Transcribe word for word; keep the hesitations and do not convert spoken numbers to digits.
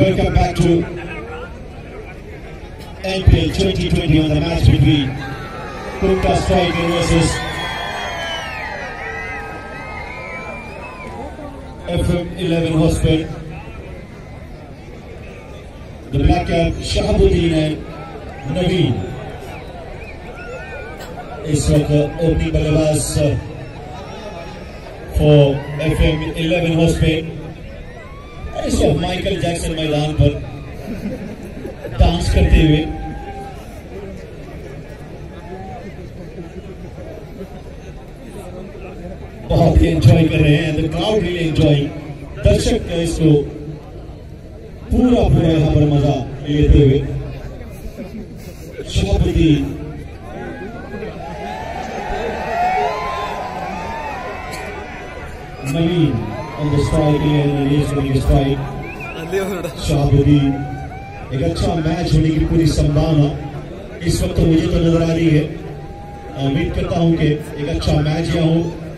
welcome back to N P L twenty twenty on the match between KUMTA Striker versus F M eleven Hospital. The black cap Shahabuddin and Naveen is like the opening ballabaz for F M eleven Hospital. इस वक्त Michael Jackson मैदान पर dance करते हुए बहुत ही enjoy कर रहे हैं. The crowd really enjoying. दर्शक इसको पूरा पूरा यहाँ पर मजा लेते हुए. शहाबुद्दीन नवीन on the strike and he is going to strike. Shahabuddin एक अच्छा मैच होने की पूरी संभावना इस वक्त तो मुझे तो नजर आ रही है. उम्मीद करता हूं कि एक अच्छा मैच यहाँ हो.